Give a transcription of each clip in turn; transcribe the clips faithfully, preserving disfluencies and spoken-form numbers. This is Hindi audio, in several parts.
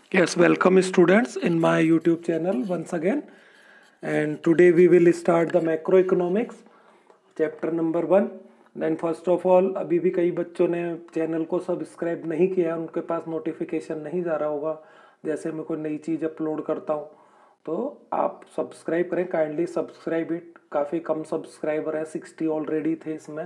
Yes, welcome students in my YouTube channel once again. And today we will start the macroeconomics chapter number one. Then first of all, अभी भी कई बच्चों ने चैनल को सब्सक्राइब नहीं किया, उनके पास नोटिफिकेशन नहीं जा रहा होगा। जैसे मैं कोई नई चीज़ अपलोड करता हूँ तो आप सब्सक्राइब करें, काइंडली सब्सक्राइब इट। काफ़ी कम सब्सक्राइबर है, सिक्सटी ऑलरेडी थे इसमें,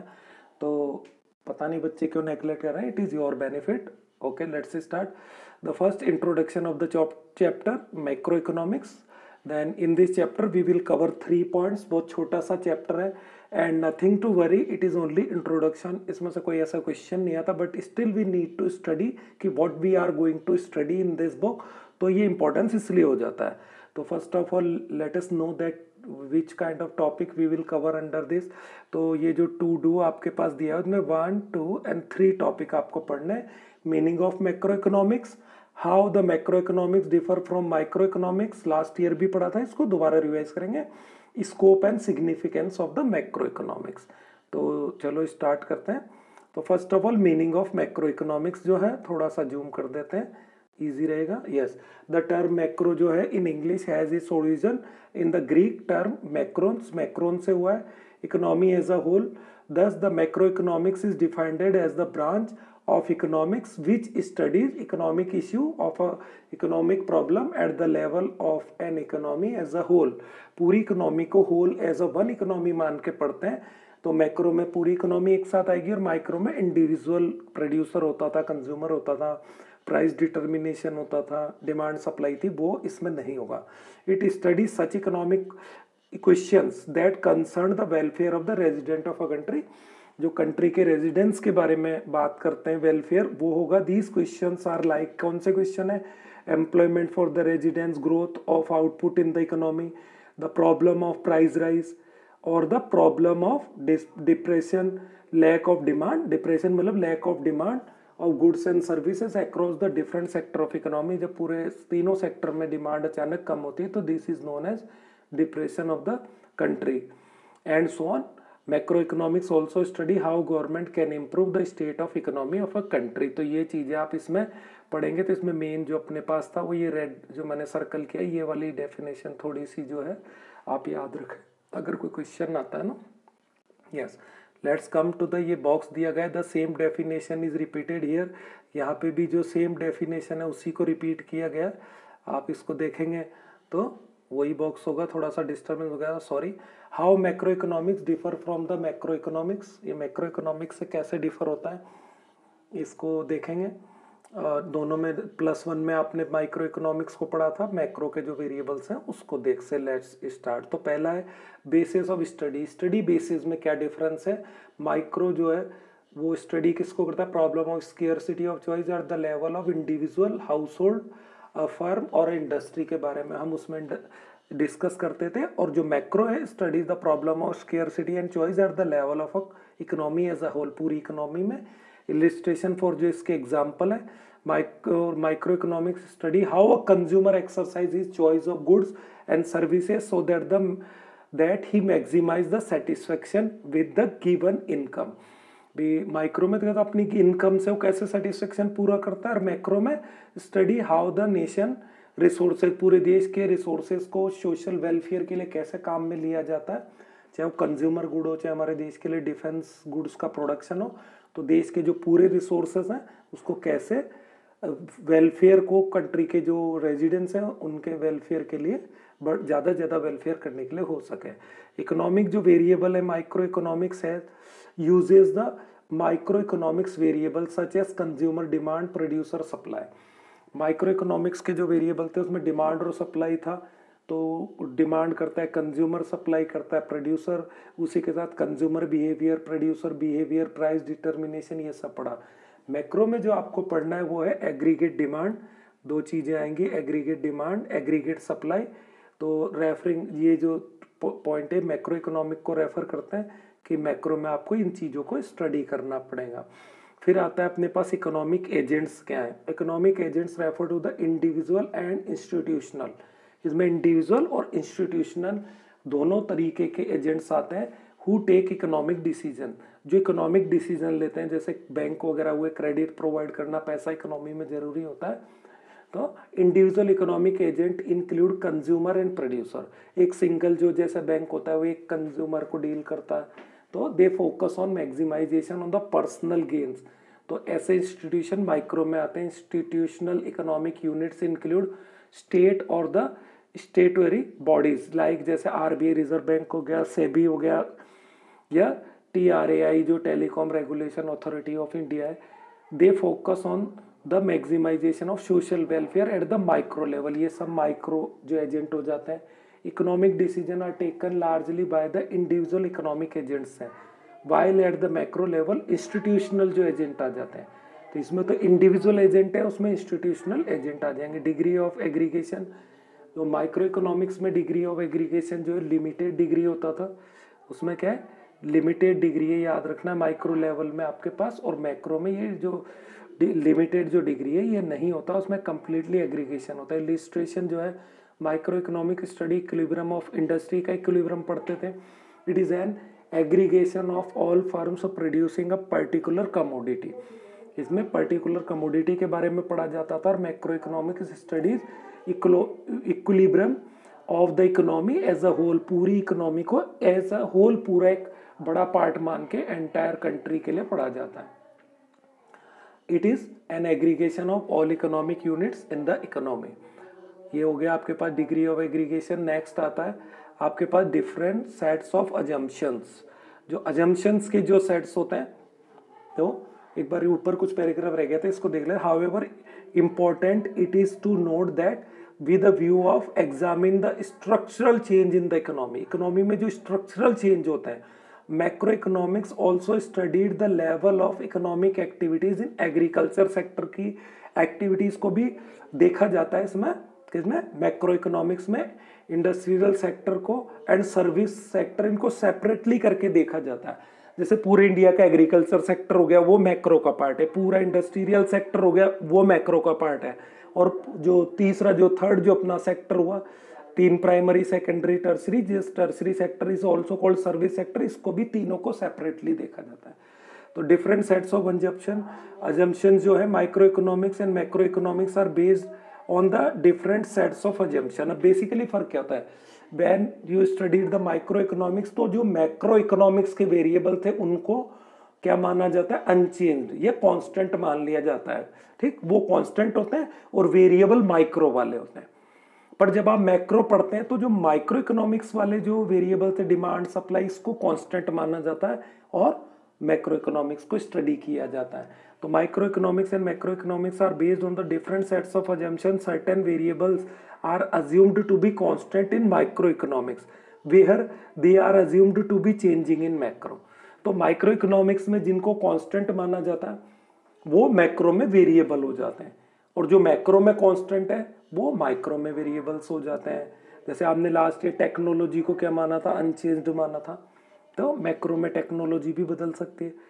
तो पता नहीं बच्चे क्यों नेगलेक्ट कर रहे हैं। It is your benefit. Okay, let's start. The first introduction of the chapter macroeconomics. Then in this chapter we will cover three points. बहुत छोटा सा chapter है and nothing to worry. It is only introduction. इसमें से कोई ऐसा question नहीं आता, but still we need to study कि what we are going to study in this book. तो ये importance इसलिए हो जाता है। तो first of all let us know that which kind of topic we will cover under this. तो ये जो to do आपके पास दिया है उसमें one two and three topic आपको पढ़ने हैं। Meaning of macroeconomics, how the macroeconomics differ from microeconomics, last year भी पढ़ा था, इसको दोबारा रिवाइज करेंगे। Scope and significance of the macroeconomics. तो चलो स्टार्ट करते हैं। तो first of all meaning of macroeconomics जो है थोड़ा सा जूम कर देते हैं, इजी रहेगा। यस, द टर्म मैक्रो जो है in English has its origin in the Greek term macrons, macron से हुआ है, economy as a whole. Thus the macroeconomics is defined as the branch of economics which studies economic issue of a economic problem at the level of an economy as a whole। पूरी इकोनॉमी को whole as a one economy मान के पढ़ते हैं। तो मैक्रो में पूरी इकोनॉमी एक साथ आएगी और माइक्रो में इंडिविजुअल प्रोड्यूसर होता था, कंज्यूमर होता था, प्राइस डिटर्मिनेशन होता था, डिमांड सप्लाई थी, वो इसमें नहीं होगा। It study such economic questions that concern the welfare of the resident of a country. जो कंट्री के रेजिडेंट्स के बारे में बात करते हैं, वेलफेयर, वो होगा। दीज क्वेश्चंस आर लाइक, कौन से क्वेश्चन है? Employment for the residents, growth of output in the economy, the problem of price rise और the problem of depression, lack of demand. Depression मतलब lack of demand of goods and services across the different sector of economy. जब पूरे तीनों सेक्टर में डिमांड अचानक कम होती है तो this is known as depression of the country and so on. Macroeconomics also study how government can improve the state of economy of a country. तो ये चीज़ें आप इसमें पढ़ेंगे। तो इसमें मेन जो अपने पास था वो ये रेड जो मैंने सर्कल किया, ये वाली डेफिनेशन थोड़ी सी जो है आप याद रखें अगर कोई क्वेश्चन आता है ना। Yes, let's come to the, ये बॉक्स दिया गया है, the same definition is repeated here. यहाँ पे भी जो सेम डेफिनेशन है उसी को रिपीट किया गया। आप इसको देखेंगे तो वही बॉक्स होगा, थोड़ा सा डिस्टर्बेंस हो गया, sorry. How macro economics differ from the macro economics, ये मैक्रो इकोनॉमिक्स से कैसे डिफर होता है इसको देखेंगे। दोनों में प्लस वन में आपने माइक्रो इकोनॉमिक्स को पढ़ा था, मैक्रो के जो वेरिएबल्स हैं उसको देख से लेट्स स्टार्ट। तो पहला है basis of study. Study basis में क्या डिफरेंस है? माइक्रो जो है वो स्टडी किसको करता है? Problem of scarcity of choice at the level of individual, household, firm और इंडस्ट्री के बारे में हम उसमें डिस्कस करते थे। और जो मैक्रो है studies the problem of scarcity and choice at the level of economy as a whole, पूरी इकोनॉमी में। इलिस्ट्रेशन फॉर जो इसके एग्जांपल है, micro micro economics study how a consumer exercise his choice of goods and services so that the that he maximize the satisfaction with the given income. भी माइक्रो में तो अपनी इनकम से वो कैसे सेटिस्फेक्शन पूरा करता है, और मैक्रो में study how the nation resources, पूरे देश के रिसोर्सेज को सोशल वेलफेयर के लिए कैसे काम में लिया जाता है, चाहे वो कंज्यूमर गुड हो, चाहे हमारे देश के लिए डिफेंस गुड्स का प्रोडक्शन हो। तो देश के जो पूरे रिसोर्सेज हैं उसको कैसे वेलफेयर को, कंट्री के जो रेजिडेंट्स हैं उनके वेलफेयर के लिए बट ज़्यादा ज़्यादा वेलफेयर करने के लिए हो सके। इकोनॉमिक जो वेरिएबल है माइक्रो इकोनॉमिक्स है, uses the microeconomics variable such as consumer demand, producer supply। Micro economics के जो वेरिएबल थे उसमें डिमांड और सप्लाई था। तो डिमांड करता है कंज्यूमर, सप्लाई करता है प्रोड्यूसर, उसी के साथ consumer behaviour, producer behaviour, price determination, ये सब पढ़ा। मैक्रो में जो आपको पढ़ना है वो है एग्रीगेट डिमांड। दो चीज़ें आएंगी, एग्रीगेट डिमांड, एग्रीगेट सप्लाई। तो रेफरिंग, ये जो पॉइंट है मैक्रो इकोनॉमिक को रेफर करते हैं कि मैक्रो में आपको इन चीज़ों को स्टडी करना पड़ेगा। फिर आता है अपने पास इकोनॉमिक एजेंट्स क्या है। Economic agents refer to the individual and institutional. इसमें इंडिविजुअल और इंस्टीट्यूशनल दोनों तरीके के एजेंट्स आते हैं हु टेक इकोनॉमिक डिसीजन, जो इकोनॉमिक डिसीजन लेते हैं। जैसे बैंक वगैरह हुए, क्रेडिट प्रोवाइड करना, पैसा इकोनॉमी में ज़रूरी होता है। तो individual economic agent include consumer and producer. एक सिंगल जो जैसा बैंक होता है वो एक कंज्यूमर को डील करता है, तो they focus on maximization on the personal gains. तो ऐसे इंस्टीट्यूशन माइक्रो में आते हैं। Institutional economic units include state और द स्टेटरी बॉडीज लाइक जैसे आरबीआई रिजर्व बैंक हो गया, सेबी हो गया, या टीआरएआई जो telecom regulation authority of India है। They focus on the maximization of social welfare at the micro level. ये सब माइक्रो जो एजेंट हो जाते हैं। Economic decision are taken largely by the individual economic agents हैं, while at the macro level institutional जो एजेंट आ जाते हैं। तो इसमें तो इंडिविजुअल एजेंट है, उसमें इंस्टीट्यूशनल एजेंट आ जाएंगे। डिग्री ऑफ एग्रीगेशन, जो माइक्रो इकोनॉमिक्स में डिग्री ऑफ एग्रीगेशन जो है लिमिटेड डिग्री होता था, उसमें क्या है लिमिटेड डिग्री है, याद रखना माइक्रो लेवल में आपके पास। और मैक्रो में ये जो लिमिटेड जो डिग्री है ये नहीं होता, उसमें कंप्लीटली एग्रीगेशन होता है। इलिस्ट्रेशन जो है microeconomic study equilibrium of industry का इक्विलिब्रियम पढ़ते थे। It is an aggregation of all firms producing a particular commodity. इसमें पर्टिकुलर कमोडिटी के बारे में पढ़ा जाता था। और macroeconomic studies equilibrium of the economy as a whole, पूरी इकोनॉमी को एज अ होल पूरा एक बड़ा पार्ट मान के एंटायर कंट्री के लिए पढ़ा जाता है। It is an aggregation of all economic units in the economy. ये हो गया आपके पास डिग्री ऑफ एग्रीगेशन। नेक्स्ट आता है आपके पास डिफरेंट सेट्स ऑफ अजम्पशंस। जो अजम्पशंस के जो सेट्स होते हैं, तो एक बार ऊपर कुछ पैराग्राफ रह गया था, इसको देख ले। However important it is to note that with a view of examine the structural change in the economy. Economy में जो स्ट्रक्चरल चेंज होता है, macroeconomics also studied the level of economic activities in agriculture sector की एक्टिविटीज को भी देखा जाता है इसमें। किसमें? मैक्रो इकोनॉमिक्स में इंडस्ट्रियल सेक्टर को एंड सर्विस सेक्टर, इनको सेपरेटली करके देखा जाता है। जैसे पूरे इंडिया का एग्रीकल्चर सेक्टर हो गया वो मैक्रो का पार्ट है, पूरा इंडस्ट्रियल सेक्टर हो गया वो मैक्रो का पार्ट है, और जो तीसरा जो थर्ड जो अपना सेक्टर हुआ, तीन प्राइमरी सेकेंडरी टर्सरी, जिस tertiary sector is also called service sector, इसको भी तीनों को सेपरेटली देखा जाता है। तो different sets of assumption assumption जो है micro economics and macroeconomics are based on the different sets of assumption. अब बेसिकली फर्क क्या होता है, when you studied the microeconomics, तो जो मैक्रो इकोनॉमिक्स के वेरिएबल थे उनको क्या माना जाता है? अनचेंज्ड, ये कांस्टेंट मान लिया जाता है। ठीक, वो कांस्टेंट होते हैं और वेरिएबल माइक्रो वाले होते हैं। पर जब आप मैक्रो पढ़ते हैं तो जो माइक्रो इकोनॉमिक्स वाले जो वेरिएबल थे, डिमांड सप्लाई, इसको कांस्टेंट माना जाता है और मैक्रो इकोनॉमिक्स को स्टडी किया जाता है। तो microeconomics and macroeconomics are based on the different sets of assumption. Certain variables are assumed to be constant in microeconomics where they are assumed to be changing in macro। तो माइक्रो इकोनॉमिक्स में जिनको कांस्टेंट माना जाता है वो मैक्रो में वेरिएबल हो जाते हैं, और जो मैक्रो में कांस्टेंट है वो माइक्रो में वेरिएबल्स हो जाते हैं। जैसे आपने लास्ट ईयर टेक्नोलॉजी को क्या माना था? अनचेंज्ड माना था, तो मैक्रो में टेक्नोलॉजी भी बदल सकती है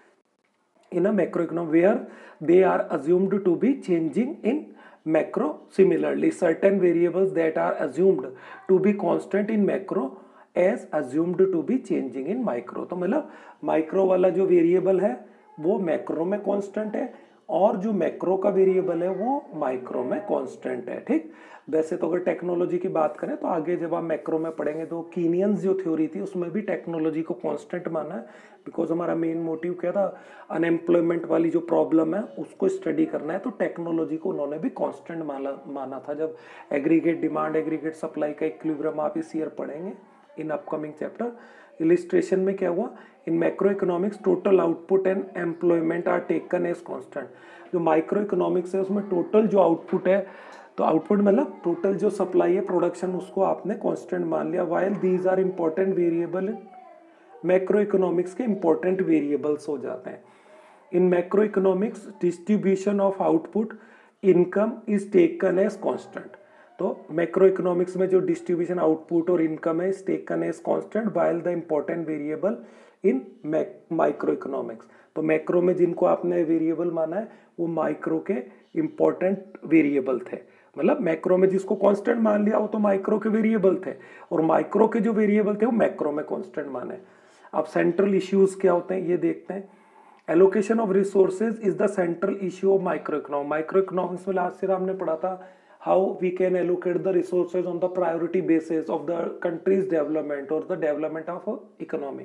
in a macro economy where they are assumed to be changing in macro। Similarly, certain variables that are assumed to be constant in macro as assumed to be changing in micro। तो मतलब माइक्रो वाला जो वेरिएबल है वो मैक्रो में कांस्टेंट है, और जो मैक्रो का वेरिएबल है वो माइक्रो में कांस्टेंट है। ठीक, वैसे तो अगर टेक्नोलॉजी की बात करें तो आगे जब आप मैक्रो में पढ़ेंगे तो कीनियंस जो थ्योरी थी उसमें भी टेक्नोलॉजी को कांस्टेंट माना है, बिकॉज हमारा मेन मोटिव क्या था? अनएम्प्लॉयमेंट वाली जो प्रॉब्लम है उसको स्टडी करना है, तो टेक्नोलॉजी को उन्होंने भी कांस्टेंट माना माना था। जब एग्रीगेट डिमांड एग्रीगेट सप्लाई का इक्विलिब्रियम आप इस ईयर पढ़ेंगे इन अपकमिंग चैप्टर। इलिस्ट्रेशन में क्या हुआ? In macroeconomics total output and employment are taken as constant. जो माइक्रो इकोनॉमिक्स है उसमें टोटल जो आउटपुट है, तो आउटपुट मतलब टोटल जो सप्लाई है, प्रोडक्शन, उसको आपने कांस्टेंट मान लिया। While these are important variable, macroeconomics के इंपॉर्टेंट वेरिएबल्स हो जाते हैं। In macroeconomics distribution of output income is taken as constant. तो मैक्रो इकोनॉमिक्स में जो डिस्ट्रीब्यूशन आउटपुट और इनकम है is taken as constant, while the important variable in microeconomics. तो मैक्रो में जिनको आपने वेरिएबल माना है वो माइक्रो के इंपॉर्टेंट वेरिएबल थे। मतलब मैक्रो में जिसको कांस्टेंट मान लिया वो तो माइक्रो के वेरिएबल थे, और माइक्रो के जो वेरिएबल थे वो मैक्रो में कांस्टेंट माने। अब सेंट्रल इश्यूज क्या होते हैं ये देखते हैं। Allocation of resources is the central issue of microeconomics. Micro economics में लास्ट ईयर हमने पढ़ा था how we can allocate the resources on the priority basis of the country's development or the development of a economy.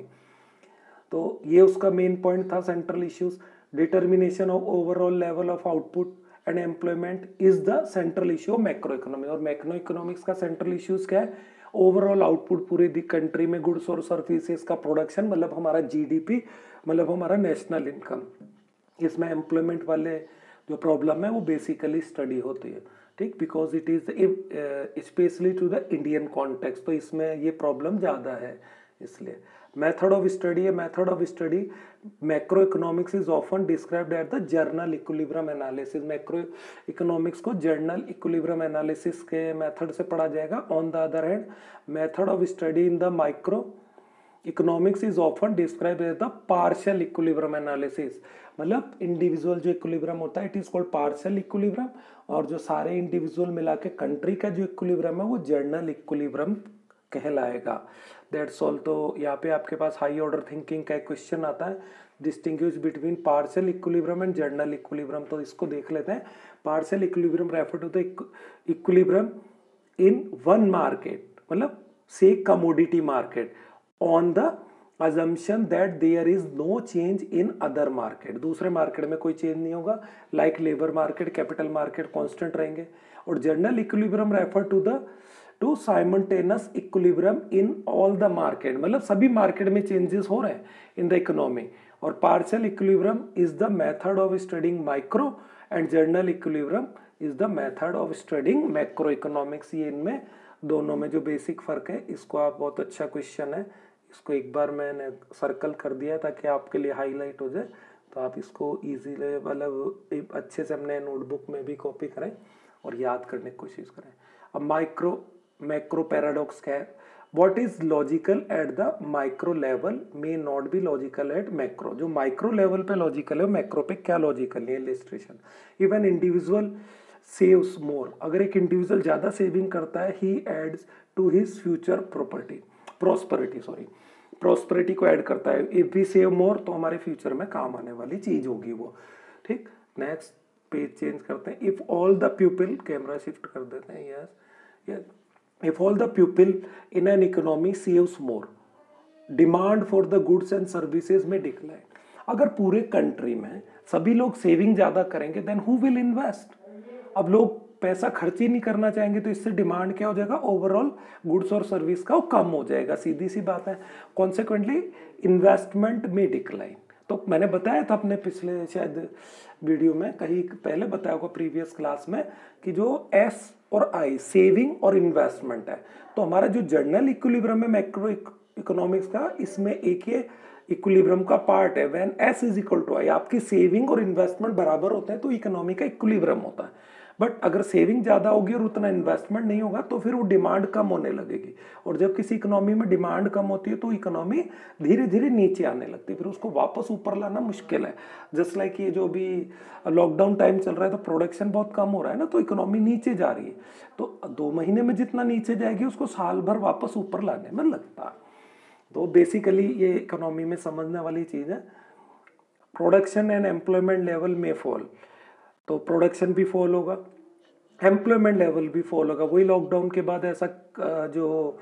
तो ये उसका मेन पॉइंट था central issues. Determination of overall level of output and employment is the central issue of macro economy. और मैक्रो इकोनॉमिक्स का सेंट्रल इश्यूज क्या है? ओवरऑल आउटपुट पूरे दी कंट्री में गुड्स और सर्विसेज का प्रोडक्शन, मतलब हमारा जीडीपी, मतलब हमारा नेशनल इनकम. इसमें एम्प्लॉयमेंट वाले जो प्रॉब्लम है वो बेसिकली स्टडी होती है, ठीक, because it is specially to the Indian context. तो इसमें ये प्रॉब्लम ज़्यादा है. इसलिए मेथड ऑफ स्टडी है. Method of study macroeconomics is often described at the general equilibrium analysis. Macroeconomics को जर्नल इक्विलिब्रियम एनालिसिस के मेथड से पढ़ा जाएगा. On the other hand method of study in the microeconomics is often describe as the partial equilibrium analysis. मतलब इंडिविजुअल जो इक्विलिब्रियम होता है it is called partial equilibrium, और जो सारे इंडिविजुअल मिला के कंट्री का जो इक्विलिब्रियम है वो जर्नल इक्विलिब्रियम कहलाएगा. That's all. तो यहाँ पे आपके पास हाई ऑर्डर थिंकिंग का एक क्वेश्चन आता है, distinguish between partial equilibrium and general equilibrium. तो इसको देख लेते हैं. Partial equilibrium refer to the equilibrium in one market, मतलब से commodity market, on the assumption that there is no change in other market. दूसरे मार्केट में कोई चेंज नहीं होगा, like labour market, capital market constant रहेंगे. और general equilibrium refer to the to simultaneous equilibrium in all the market, मतलब सभी मार्केट में चेंजेस हो रहे हैं इन द इकोनॉमी. और partial equilibrium is the method of studying micro and general equilibrium is the method of studying macro economics. ये इनमें दोनों में जो बेसिक फर्क है, इसको आप, बहुत अच्छा क्वेश्चन है, इसको एक बार मैंने सर्कल कर दिया ताकि आपके लिए हाईलाइट हो जाए, तो आप इसको इजीली, मतलब अच्छे से अपने नोटबुक में भी कॉपी करें और याद करने की कोशिश करें. अब माइक्रो मैक्रो पैराडॉक्स क्या है? What is logical at the micro level may not be logical at macro. जो माइक्रो लेवल पे लॉजिकल है मैक्रो पे क्या लॉजिकल है? Illustration. Even individual saves more, अगर एक इंडिविजुअल ज़्यादा सेविंग करता है, he adds to his future property prosperity sorry prosperity को ऐड करता है. इफ वी सेव मोर तो हमारे फ्यूचर में काम आने वाली चीज होगी वो, ठीक. नेक्स्ट पेज चेंज करते हैं. If all the people, camera shift कर देते हैं, yes yes. If all the people in an economy saves more, demand for the goods and services में डिक्लाइन. अगर पूरे कंट्री में सभी लोग सेविंग ज्यादा करेंगे देन हु विल इन्वेस्ट. अब लोग पैसा खर्च ही नहीं करना चाहेंगे तो इससे डिमांड क्या हो जाएगा? ओवरऑल गुड्स और सर्विस का वो कम हो जाएगा. सीधी सी बात है. कॉन्सिक्वेंटली इन्वेस्टमेंट में डिक्लाइन. तो मैंने बताया था अपने पिछले शायद वीडियो में, कहीं पहले बताया होगा प्रीवियस क्लास में, कि जो एस और आई सेविंग और इन्वेस्टमेंट है. तो हमारा जो जर्नल इक्विलिब्रियम है मैक्रो इकोनॉमिक्स का, इसमें एक ये इक्विलिब्रियम का पार्ट है. When S is equal to I, आपकी सेविंग और इन्वेस्टमेंट बराबर होते हैं तो इकोनॉमी का इक्विलिब्रियम होता है. बट अगर सेविंग ज़्यादा होगी और उतना इन्वेस्टमेंट नहीं होगा तो फिर वो डिमांड कम होने लगेगी. और जब किसी इकोनॉमी में डिमांड कम होती है तो इकोनॉमी धीरे धीरे नीचे आने लगती है, फिर उसको वापस ऊपर लाना मुश्किल है. जस्ट लाइक ये जो भी लॉकडाउन टाइम चल रहा है तो प्रोडक्शन बहुत कम हो रहा है ना, तो इकोनॉमी नीचे जा रही है. तो दो महीने में जितना नीचे जाएगी उसको साल भर वापस ऊपर लाने में लगता है. तो बेसिकली ये इकोनॉमी में समझने वाली चीज़ है. प्रोडक्शन एंड एम्प्लॉयमेंट लेवल में फॉल, तो प्रोडक्शन भी फॉल होगा, एम्प्लॉयमेंट लेवल भी फॉल होगा. वही लॉकडाउन के बाद ऐसा जो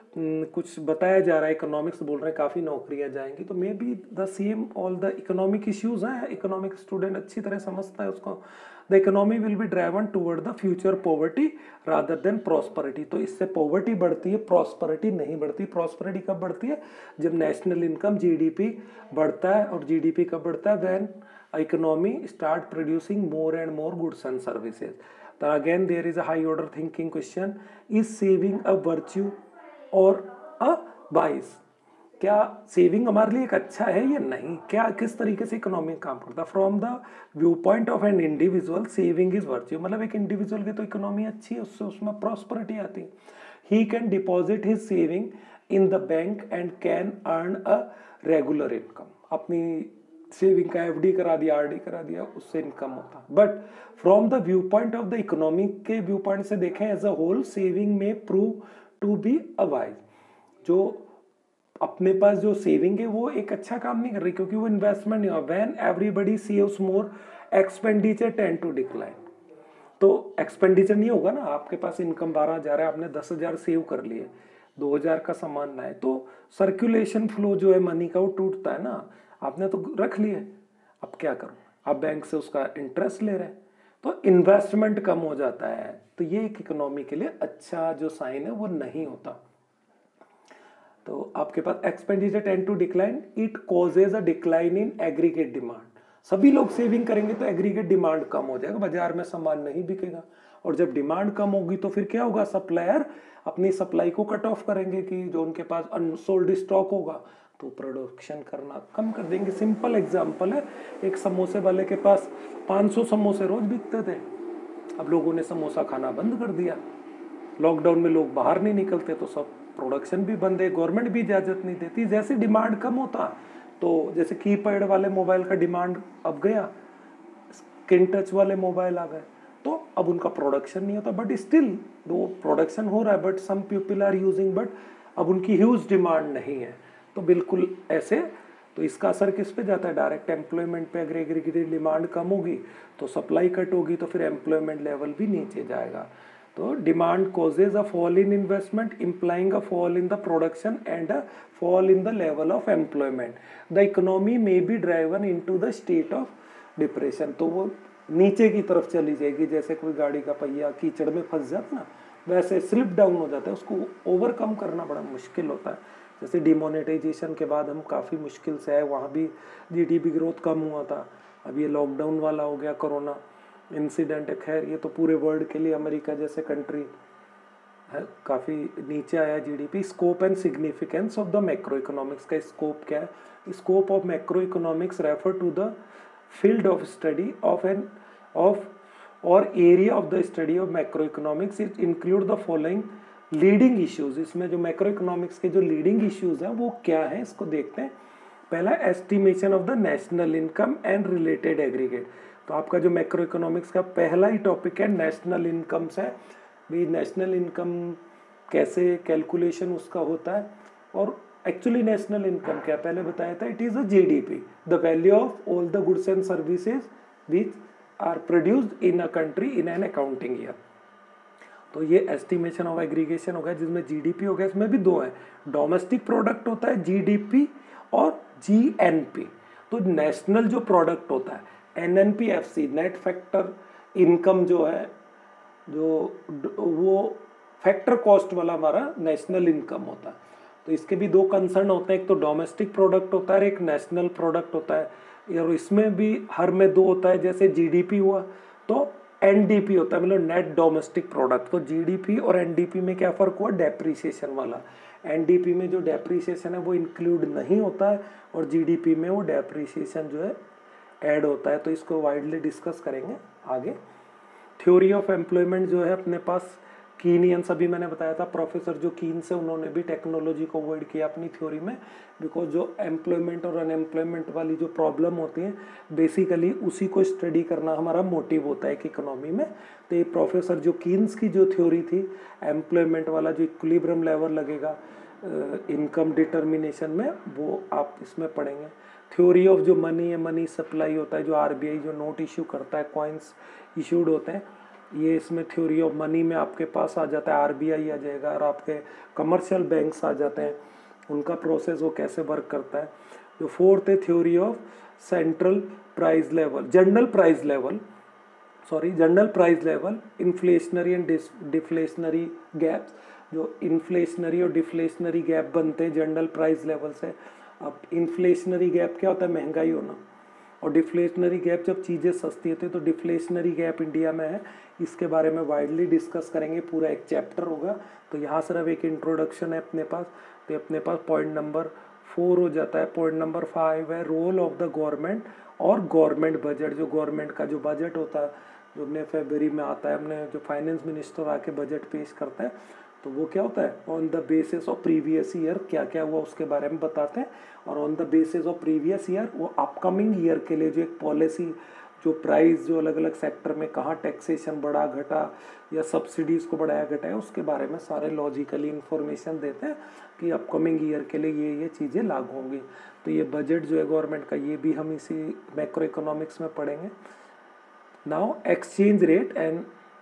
कुछ बताया जा रहा है, इकोनॉमिक्स बोल रहे हैं काफ़ी नौकरियां जाएंगी, तो may be the same all the economic issues हैं. इकोनॉमिक स्टूडेंट अच्छी तरह समझता है उसको. The economy will be driven toward the future poverty rather than prosperity. तो इससे पॉवर्टी बढ़ती है, प्रॉस्पेरिटी नहीं बढ़ती. प्रॉस्पेरिटी कब बढ़ती है? जब नेशनल इनकम जीडीपी बढ़ता है. और जीडीपी कब बढ़ता है? When economy start producing more and more goods and services. तो again there is a high order thinking question. Is saving a virtue और अ वाइस? क्या सेविंग हमारे लिए एक अच्छा है या नहीं? क्या किस तरीके से इकोनॉमी काम करता है? From the viewpoint of an individual saving is virtue, मतलब एक इंडिविजुअल की तो इकोनॉमी अच्छी है, उससे उसमें प्रॉस्पेरिटी आती है. He can deposit his saving in the bank and can earn a regular income. अपनी सेविंग का एफडी करा दिया, आरडी करा दिया, उससे इनकम होता है. But from the viewpoint of the economy के व्यू पॉइंट से देखें as a whole, saving may prove to be a vice. जो अपने पास जो सेविंग है वो एक अच्छा काम नहीं कर रही, क्योंकि वो इन्वेस्टमेंट नहीं हुआ. When everybody saves more, expenditure tend to decline. तो एक्सपेंडिचर नहीं होगा ना। आपके पास इनकम बारह हजार है, आपने दस हजार सेव कर लिए, दो हजार का सामान लाए, तो सर्कुलेशन फ्लो जो है मनी का वो टूटता है ना। आपने तो रख लिए, अब क्या करूं, आप बैंक से उसका इंटरेस्ट ले रहे हैं, तो इन्वेस्टमेंट कम हो जाता है। तो ये एक इकोनॉमी के लिए अच्छा जो साइन है वो नहीं होता। तो आपके पास expenditure tend to decline, it causes a decline in aggregate demand. सभी लोग सेविंग करेंगे तो एग्रीगेट डिमांड कम हो जाएगा, बाजार में सामान नहीं बिकेगा, और जब डिमांड कम होगी तो फिर क्या होगा, सप्लायर अपनी सप्लाई को कट ऑफ करेंगे कि जो उनके पास अनसोल्ड स्टॉक होगा तो प्रोडक्शन करना कम कर देंगे। सिंपल एग्जांपल है, एक समोसे वाले के पास पाँच सौ समोसे रोज बिकते थे, अब लोगों ने समोसा खाना बंद कर दिया, लॉकडाउन में लोग बाहर नहीं निकलते तो सब प्रोडक्शन भी बंद है, गवर्नमेंट भी इजाजत नहीं देती। जैसे डिमांड कम होता तो जैसे कीपैड वाले मोबाइल का डिमांड अब गया, स्किन टच वाले मोबाइल आ गए, तो अब उनका प्रोडक्शन नहीं होता, बट स्टिल वो प्रोडक्शन हो रहा है, but some people are using, but अब उनकी ह्यूज डिमांड नहीं है। तो बिल्कुल ऐसे, तो इसका असर किस पे जाता है, डायरेक्ट एम्प्लॉयमेंट पे। अगर एग्रीगेट डिमांड कम होगी तो सप्लाई कट होगी, तो फिर एम्प्लॉयमेंट लेवल भी नीचे जाएगा। तो demand causes a fall in investment implying a fall in the production and a fall in the level of employment. The economy may be driven into the state of depression. तो वो नीचे की तरफ चली जाएगी, जैसे कोई गाड़ी का पहिया कीचड़ में फंस जाता ना, वैसे स्लिप डाउन हो जाता है, उसको ओवरकम करना बड़ा मुश्किल होता है। जैसे डिमोनेटाइजेशन के बाद हम काफ़ी मुश्किल से आए, वहाँ भी जीडीपी ग्रोथ कम हुआ था, अब ये लॉकडाउन वाला हो गया, कोरोना इंसिडेंट है, खैर ये तो पूरे वर्ल्ड के लिए, अमेरिका जैसे कंट्री है काफ़ी नीचे आया GDP. Scope and significance of the macro economics का स्कोप क्या है, scope of macro economics refer to the field of study of an of और area of the study of macro economics. It include the following leading issues. इसमें जो मैक्रो इकोनॉमिक्स के जो लीडिंग इश्यूज हैं वो क्या है, इसको देखते हैं। पहला, estimation of the national income and related aggregate. तो आपका जो मैक्रो इकोनॉमिक्स का पहला ही टॉपिक है नेशनल इनकम से। भी नेशनल इनकम कैसे कैलकुलेशन उसका होता है, और एक्चुअली नेशनल इनकम क्या पहले बताया था, it is a GDP, the value of all the goods and services which are produced in a country in an accounting year. तो ये एस्टिमेशन ऑफ एग्रीगेशन हो गया, जिसमें जीडीपी हो गया। इसमें भी दो है, डोमेस्टिक प्रोडक्ट होता है जीडीपी और जीएनपी। तो नेशनल जो प्रोडक्ट होता है एनएनपीएफसी, नेट फैक्टर इनकम जो है, जो वो फैक्टर कॉस्ट वाला हमारा नेशनल इनकम होता है। तो इसके भी दो कंसर्न होते हैं, एक तो डोमेस्टिक प्रोडक्ट होता है, एक नेशनल प्रोडक्ट होता है। और इसमें भी हर में दो होता है, जैसे जीडीपी हुआ तो एनडीपी होता है, मतलब नेट डोमेस्टिक प्रोडक्ट। तो जीडीपी और एनडीपी में क्या फ़र्क हुआ, डेप्रीसिएशन वाला। एनडीपी में जो डेप्रीसिएशन है वो इंक्लूड नहीं होता है, और जीडीपी में वो डेप्रीसिएशन जो है ऐड होता है। तो इसको वाइडली डिस्कस करेंगे आगे। थ्योरी ऑफ एम्प्लॉयमेंट जो है अपने पास कीनियंस, अभी मैंने बताया था प्रोफेसर जो कीन्स है, उन्होंने भी टेक्नोलॉजी को अवॉइड किया अपनी थ्योरी में, बिकॉज जो एम्प्लॉयमेंट और अनएम्प्लॉयमेंट वाली जो प्रॉब्लम होती है बेसिकली उसी को स्टडी करना हमारा मोटिव होता है कि इकोनॉमी में। तो ये प्रोफेसर जो कीन्स की जो थ्योरी थी, एम्प्लॉयमेंट वाला जो इक्विलिब्रियम लेवल लगेगा इनकम डिटर्मिनेशन में, वो आप इसमें पढ़ेंगे। थ्योरी ऑफ जो मनी है, मनी सप्लाई होता है, जो आरबीआई जो नोट इशू करता है, कॉइन्स इशूड होते हैं, ये इसमें थ्योरी ऑफ मनी में आपके पास आ जाता है, आरबीआई आ जाएगा, और आपके कमर्शियल बैंक्स आ जाते हैं, उनका प्रोसेस वो कैसे वर्क करता है। जो फोर्थ है theory of central price level, general price level sorry general price level, inflationary and deflationary gaps. जो इन्फ्लेशनरी और डिफ्लेशनरी गैप बनते हैं जनरल प्राइस लेवल से। अब इन्फ्लेशनरी गैप क्या होता है, महंगाई होना, और डिफ्लेशनरी गैप जब चीज़ें सस्ती होती है। तो डिफ्लेशनरी गैप इंडिया में है, इसके बारे में वाइडली डिस्कस करेंगे, पूरा एक चैप्टर होगा। तो यहाँ सिर्फ एक इंट्रोडक्शन है अपने पास। तो अपने पास पॉइंट नंबर फोर हो जाता है। पॉइंट नंबर फाइव है रोल ऑफ द गवर्नमेंट और गवर्नमेंट बजट। जो गवर्नमेंट का जो बजट होता है, जो अपने फरवरी में आता है, अपने जो फाइनेंस मिनिस्टर आके बजट पेश करता है, तो वो क्या होता है, on the basis of previous year क्या क्या हुआ उसके बारे में बताते हैं, और on the basis of previous year वो अपकमिंग ईयर के लिए जो एक पॉलिसी, जो प्राइस जो अलग अलग सेक्टर में कहाँ टैक्सेशन बढ़ा घटा या सब्सिडीज को बढ़ाया घटाया, उसके बारे में सारे लॉजिकली इन्फॉर्मेशन देते हैं कि अपकमिंग ईयर के लिए ये ये चीज़ें लागू होंगी। तो ये बजट जो है गवर्नमेंट का, ये भी हम इसी मैक्रो इकोनॉमिक्स में पढ़ेंगे। Now exchange rate and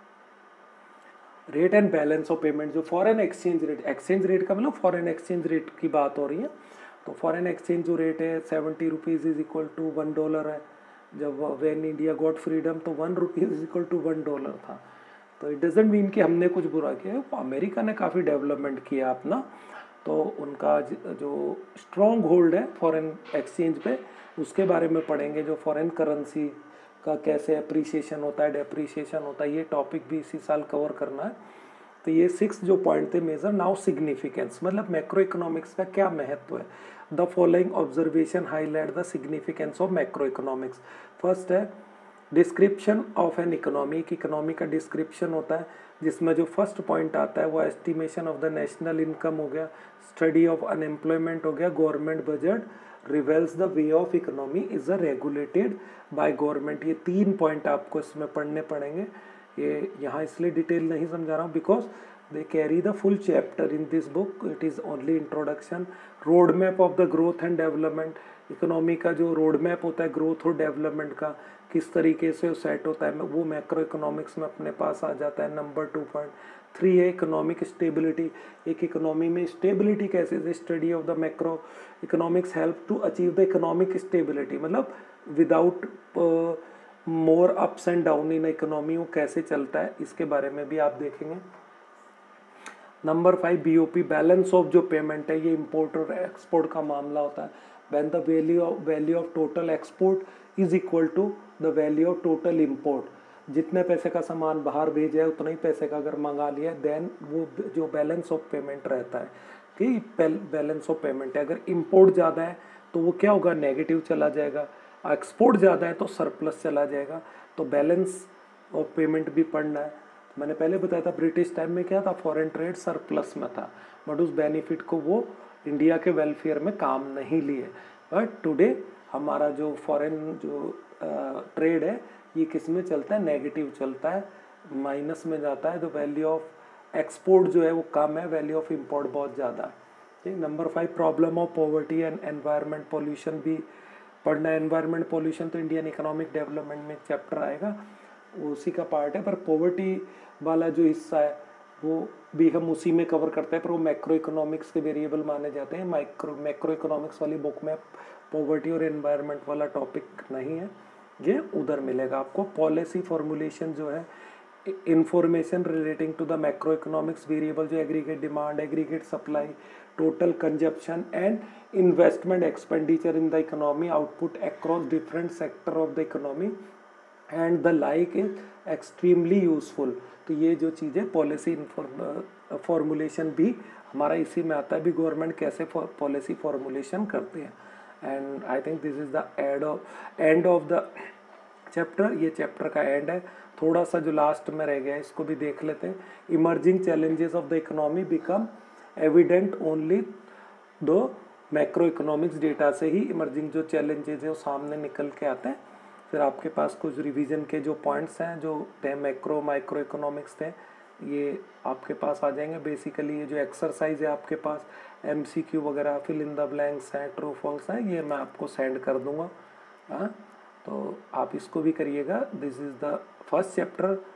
rate and balance of payment, जो foreign exchange rate, exchange rate का मतलब फॉरेन एक्सचेंज रेट की बात हो रही है। तो फॉरेन एक्सचेंज जो रेट है seventy rupees is equal to one dollar है। जब व्हेन इंडिया गॉट फ्रीडम तो one rupees is equal to one dollar था। तो इट डजेंट मीन कि हमने कुछ बुरा किया, अमेरिका ने काफ़ी डेवलपमेंट किया अपना, तो उनका जो स्ट्रॉन्ग होल्ड है फॉरेन एक्सचेंज पे उसके बारे में पढ़ेंगे, जो फॉरेन करेंसी का कैसे अप्रिसिएशन होता है, डेप्रिसिएशन होता है, ये टॉपिक भी इसी साल कवर करना है। तो ये सिक्स जो पॉइंट थे मेजर। नाउ सिग्निफिकेंस, मतलब मैक्रो इकोनॉमिक्स का क्या महत्व है। The following observation highlight the significance of macro economics. First है डिस्क्रिप्शन ऑफ एन इकोनॉमी। एक इकोनॉमी का डिस्क्रिप्शन होता है जिसमें जो फर्स्ट पॉइंट आता है वो estimation of the national income हो गया, स्टडी ऑफ अनएम्प्लॉयमेंट हो गया, government budget reveals the way of economy is a regulated by government. ये तीन पॉइंट आपको इसमें पढ़ने पड़ेंगे। ये यहाँ इसलिए डिटेल नहीं समझा रहा हूँ because they carry the full chapter in this book, it is only introduction. Road map of the growth and development, economy का जो रोड मैप होता है ग्रोथ और डेवलपमेंट का किस तरीके से सेट होता है वो मैक्रो इकोनॉमिक्स में अपने पास आ जाता है। नंबर टू पॉइंट थ्री है इकोनॉमिक स्टेबिलिटी। एक इकोनॉमी में स्टेबिलिटी कैसे, the study of the macro economics help to achieve the economic stability, मतलब without more ups and down in economy वो कैसे चलता है इसके बारे में भी आप देखेंगे। Number five BOP, balance of जो पेमेंट है, ये इम्पोर्ट और एक्सपोर्ट का मामला होता है। When the value of value of total export is equal to the value of total import, जितने पैसे का सामान बाहर भेजा है उतना ही पैसे का अगर मंगा लिया देन वो जो बैलेंस ऑफ पेमेंट रहता है कि बैलेंस ऑफ पेमेंट है। अगर इम्पोर्ट ज़्यादा है तो वो क्या होगा, नेगेटिव चला जाएगा, एक्सपोर्ट ज़्यादा है तो सरप्लस चला जाएगा। तो बैलेंस ऑफ पेमेंट भी पढ़ना है। मैंने पहले बताया था ब्रिटिश टाइम में क्या था, फॉरेन ट्रेड सरप्लस में था, बट उस बेनिफिट को वो इंडिया के वेलफेयर में काम नहीं लिए। बट टुडे हमारा जो फॉरेन जो ट्रेड है ये किस में चलता है, नेगेटिव चलता है, माइनस में जाता है। तो वैल्यू ऑफ एक्सपोर्ट जो है वो कम है, वैल्यू ऑफ इम्पोर्ट बहुत ज़्यादा है। ठीक, number five problem of poverty and environment pollution भी पढ़ना है। एनवायरनमेंट पॉल्यूशन तो इंडियन इकोनॉमिक डेवलपमेंट में चैप्टर आएगा, उसी का पार्ट है, पर पॉवर्टी वाला जो हिस्सा है वो भी हम उसी में कवर करते हैं, पर वो मैक्रो इकोनॉमिक्स के वेरिएबल माने जाते हैं। माइक्रो मैक्रो इकोनॉमिक्स वाली बुक में पॉवर्टी और एनवायरनमेंट वाला टॉपिक नहीं है, ये उधर मिलेगा आपको। पॉलिसी फॉर्मुलेशन जो है, information relating to the macro economics variable, जो aggregate demand, aggregate supply, total consumption and investment expenditure in the economy, output across different sector of the economy and the like is extremely useful. तो ये जो चीज़ें पॉलिसी फॉर्मुलेशन भी हमारा इसी में आता है, भी गवर्नमेंट कैसे पॉलिसी फॉर्मुलेशन करते हैं। And I think this is the end of end of the chapter, ये चैप्टर का एंड है। थोड़ा सा जो लास्ट में रह गया इसको भी देख लेते हैं। Emerging challenges of the economy become evident only through macro economics data से ही इमर्जिंग जो चैलेंजेस है वो सामने निकल के आते हैं। फिर आपके पास कुछ रिवीजन के जो पॉइंट्स हैं जो थे मैक्रो माइक्रो इकोनॉमिक्स थे ये आपके पास आ जाएंगे। बेसिकली ये जो एक्सरसाइज है आपके पास एमसीक्यू वगैरह फिल इन द ब्लैंक्स हैं, ट्रू फॉल्स हैं, ये मैं आपको सेंड कर दूंगा। हाँ, तो आप इसको भी करिएगा। This is the first chapter